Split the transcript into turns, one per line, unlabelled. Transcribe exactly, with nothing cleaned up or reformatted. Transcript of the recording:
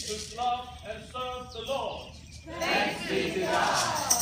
to love and serve the Lord.
Thanks be to God.